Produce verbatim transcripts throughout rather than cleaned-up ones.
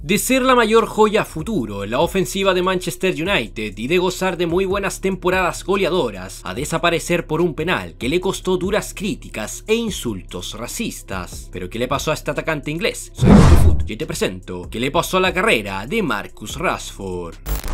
De ser la mayor joya a futuro en la ofensiva de Manchester United y de gozar de muy buenas temporadas goleadoras, a desaparecer por un penal que le costó duras críticas e insultos racistas. ¿Pero qué le pasó a este atacante inglés? Soy Foot y te presento qué le pasó a la carrera de Marcus Rashford.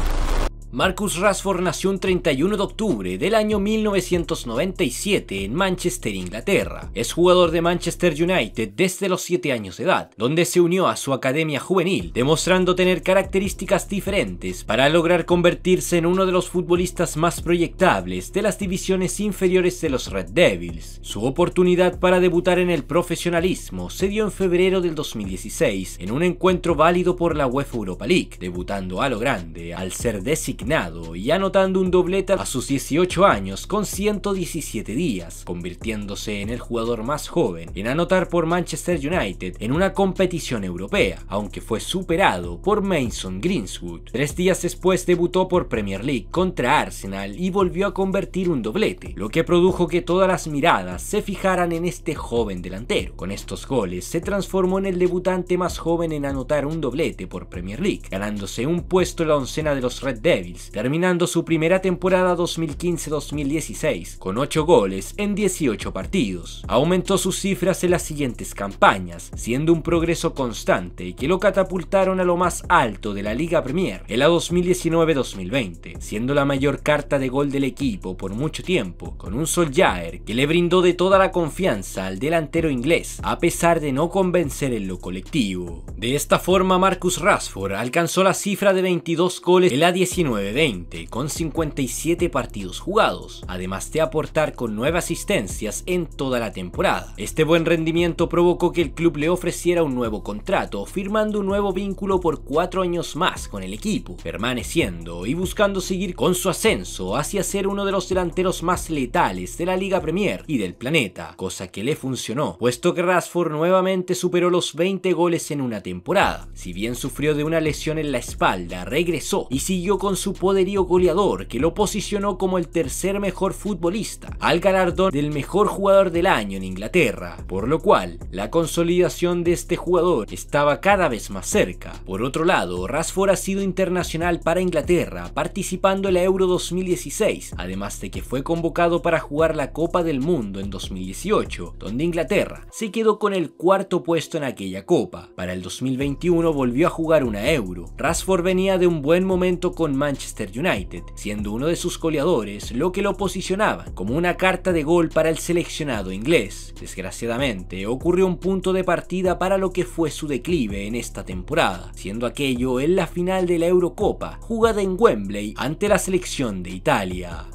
Marcus Rashford nació un treinta y uno de octubre del año mil novecientos noventa y siete en Manchester, Inglaterra. Es jugador de Manchester United desde los siete años de edad, donde se unió a su academia juvenil, demostrando tener características diferentes para lograr convertirse en uno de los futbolistas más proyectables de las divisiones inferiores de los Red Devils. Su oportunidad para debutar en el profesionalismo se dio en febrero del dos mil dieciséis en un encuentro válido por la UEFA Europa League, debutando a lo grande al ser designado y anotando un doblete a sus dieciocho años con ciento diecisiete días, convirtiéndose en el jugador más joven en anotar por Manchester United en una competición europea, aunque fue superado por Mason Greenwood. Tres días después debutó por Premier League contra Arsenal y volvió a convertir un doblete, lo que produjo que todas las miradas se fijaran en este joven delantero. Con estos goles se transformó en el debutante más joven en anotar un doblete por Premier League, ganándose un puesto en la oncena de los Red Devils, terminando su primera temporada dos mil quince dos mil dieciséis con ocho goles en dieciocho partidos. Aumentó sus cifras en las siguientes campañas, siendo un progreso constante que lo catapultaron a lo más alto de la Liga Premier en la dos mil diecinueve dos mil veinte, siendo la mayor carta de gol del equipo por mucho tiempo, con un Solskjaer que le brindó de toda la confianza al delantero inglés, a pesar de no convencer en lo colectivo. De esta forma, Marcus Rashford alcanzó la cifra de veintidós goles en la diecinueve veinte con cincuenta y siete partidos jugados, además de aportar con nueve asistencias en toda la temporada. Este buen rendimiento provocó que el club le ofreciera un nuevo contrato, firmando un nuevo vínculo por cuatro años más con el equipo, permaneciendo y buscando seguir con su ascenso hacia ser uno de los delanteros más letales de la Liga Premier y del planeta, cosa que le funcionó, puesto que Rashford nuevamente superó los veinte goles en una temporada. Si bien sufrió de una lesión en la espalda, regresó y siguió con su poderío goleador que lo posicionó como el tercer mejor futbolista al galardón del mejor jugador del año en Inglaterra, por lo cual la consolidación de este jugador estaba cada vez más cerca. Por otro lado, Rashford ha sido internacional para Inglaterra, participando en la Euro dos mil dieciséis, además de que fue convocado para jugar la Copa del Mundo en dos mil dieciocho, donde Inglaterra se quedó con el cuarto puesto en aquella copa. Para el dos mil veintiuno volvió a jugar una Euro. Rashford venía de un buen momento con Manchester United, siendo uno de sus goleadores, lo que lo posicionaba como una carta de gol para el seleccionado inglés. Desgraciadamente, ocurrió un punto de partida para lo que fue su declive en esta temporada, siendo aquello en la final de la Eurocopa, jugada en Wembley ante la selección de Italia.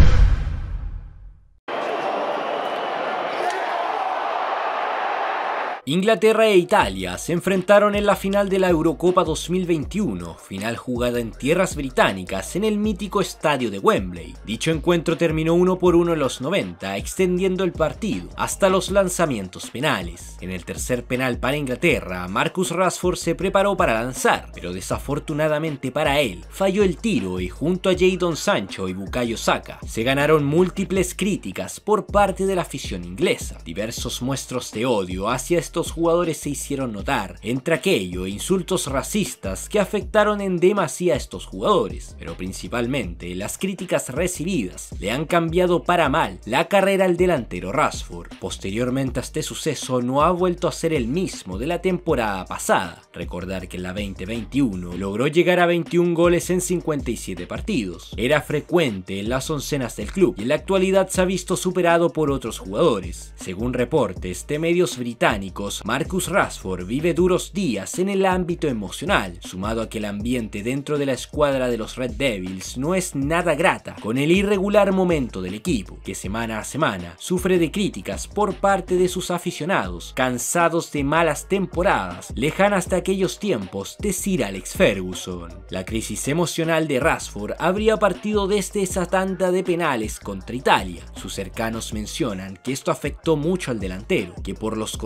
Inglaterra e Italia se enfrentaron en la final de la Eurocopa dos mil veintiuno, final jugada en tierras británicas en el mítico estadio de Wembley. Dicho encuentro terminó uno por uno en los noventa, extendiendo el partido hasta los lanzamientos penales. En el tercer penal para Inglaterra, Marcus Rashford se preparó para lanzar, pero desafortunadamente para él, falló el tiro y junto a Jadon Sancho y Bukayo Saka, se ganaron múltiples críticas por parte de la afición inglesa. Diversos muestros de odio hacia este Estos jugadores se hicieron notar, entre aquello e insultos racistas que afectaron en demasía a estos jugadores, pero principalmente las críticas recibidas le han cambiado para mal la carrera al delantero Rashford. Posteriormente a este suceso no ha vuelto a ser el mismo de la temporada pasada. Recordar que en la veinte veintiuno logró llegar a veintiún goles en cincuenta y siete partidos. Era frecuente en las oncenas del club y en la actualidad se ha visto superado por otros jugadores. Según reportes de medios británicos, Marcus Rashford vive duros días en el ámbito emocional, sumado a que el ambiente dentro de la escuadra de los Red Devils no es nada grata, con el irregular momento del equipo, que semana a semana sufre de críticas por parte de sus aficionados, cansados de malas temporadas, lejanas de aquellos tiempos de Sir Alex Ferguson. La crisis emocional de Rashford habría partido desde esa tanda de penales contra Italia. Sus cercanos mencionan que esto afectó mucho al delantero, que por los constantes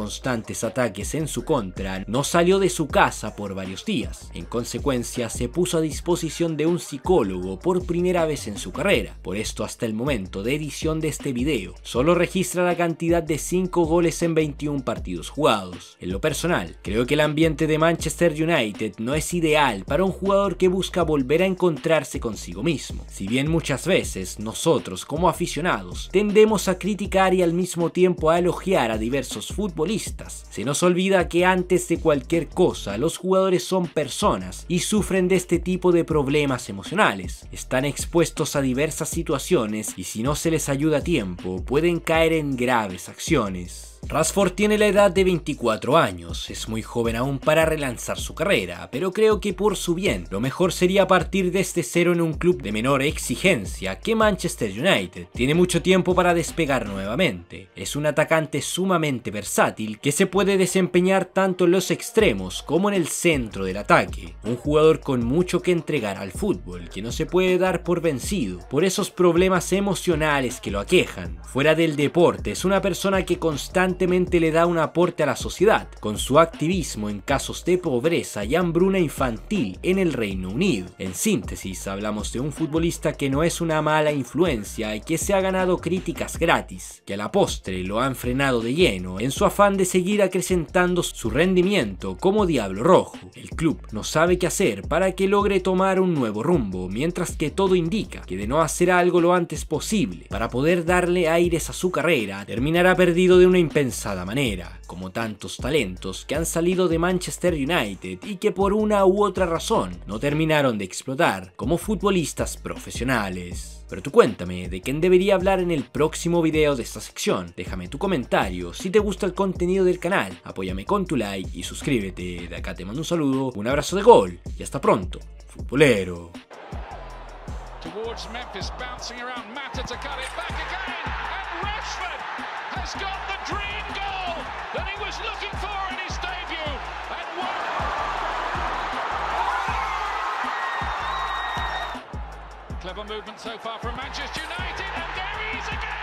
constantes ataques en su contra, no salió de su casa por varios días. En consecuencia, se puso a disposición de un psicólogo por primera vez en su carrera. Por esto, hasta el momento de edición de este video, solo registra la cantidad de cinco goles en veintiún partidos jugados. En lo personal, creo que el ambiente de Manchester United no es ideal para un jugador que busca volver a encontrarse consigo mismo. Si bien muchas veces nosotros como aficionados tendemos a criticar y al mismo tiempo a elogiar a diversos futbolistas, se nos olvida que antes de cualquier cosa los jugadores son personas y sufren de este tipo de problemas emocionales. Están expuestos a diversas situaciones y si no se les ayuda a tiempo pueden caer en graves acciones. Rashford tiene la edad de veinticuatro años, es muy joven aún para relanzar su carrera, pero creo que por su bien, lo mejor sería partir desde cero en un club de menor exigencia que Manchester United. Tiene mucho tiempo para despegar nuevamente, es un atacante sumamente versátil que se puede desempeñar tanto en los extremos como en el centro del ataque, un jugador con mucho que entregar al fútbol, que no se puede dar por vencido por esos problemas emocionales que lo aquejan. Fuera del deporte, es una persona que constantemente le da un aporte a la sociedad, con su activismo en casos de pobreza y hambruna infantil en el Reino Unido. En síntesis, hablamos de un futbolista que no es una mala influencia y que se ha ganado críticas gratis, que a la postre lo han frenado de lleno en su afán de seguir acrecentando su rendimiento como Diablo Rojo. El club no sabe qué hacer para que logre tomar un nuevo rumbo, mientras que todo indica que de no hacer algo lo antes posible para poder darle aires a su carrera, terminará perdido de una impensada manera, como tantos talentos que han salido de Manchester United y que por una u otra razón no terminaron de explotar como futbolistas profesionales. Pero tú cuéntame de quién debería hablar en el próximo video de esta sección. Déjame tu comentario, si te gusta el contenido del canal, apóyame con tu like y suscríbete. De acá te mando un saludo, un abrazo de gol y hasta pronto, futbolero. Has got the dream goal that he was looking for in his debut, and one clever movement so far from Manchester United, and there he is again.